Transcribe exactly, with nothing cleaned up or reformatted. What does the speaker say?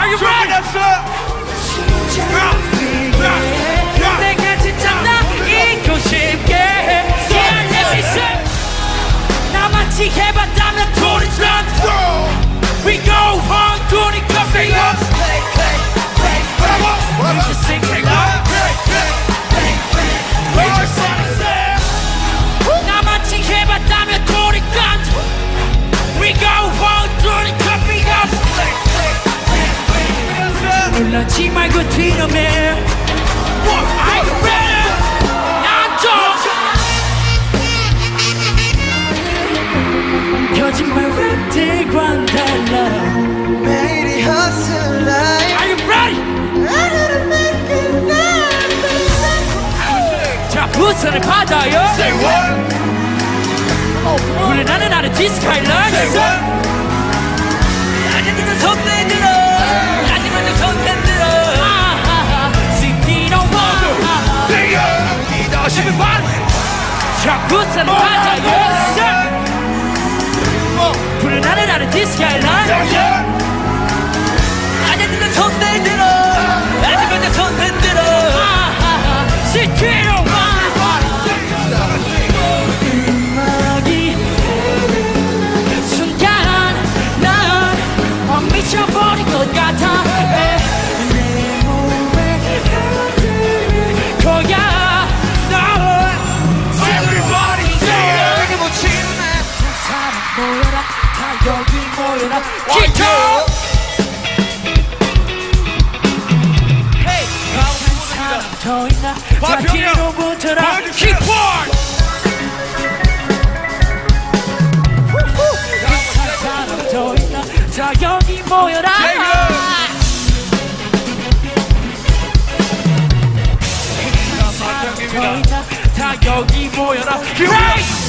Are you ready? 내가 진짜 나 잊고 싶게 Yeah, let me say 나같이 해봤다면 돈이 난 We go home 돈이 coffee up We just sing it loud We just say 나같이 해봤다면 돈이 난 We go home 돈이 coffee up 놀라지 말고 뒤넘어 Are you ready? 난 좀 거짓말 랩들과는 달라 매일이 hustle life Are you ready? I gotta make it now 자 부산을 받아요 Say what? 그래 나는 나는 디스카일라 Say what? 아직은 손 내밀어 아직은 손 내밀어 시티노 와 Everybody 자 부산을 받아요 불은 나는 나는 디스카일라 아직은 손 내밀어 아직은 손 내밀어 시티노 와 음악이 순간 난 미쳐버린 것 같아 내 몸에 흐르는 거야 너 Everybody say it. 여기 묻힌 두 사람 모여라 다 여기 모여라 기타 Hey 한 사람 더 있나 다 뒤로 붙어라 키보드 더 있나 자 여기 모여라 더 있나 다 여기 모여라 Race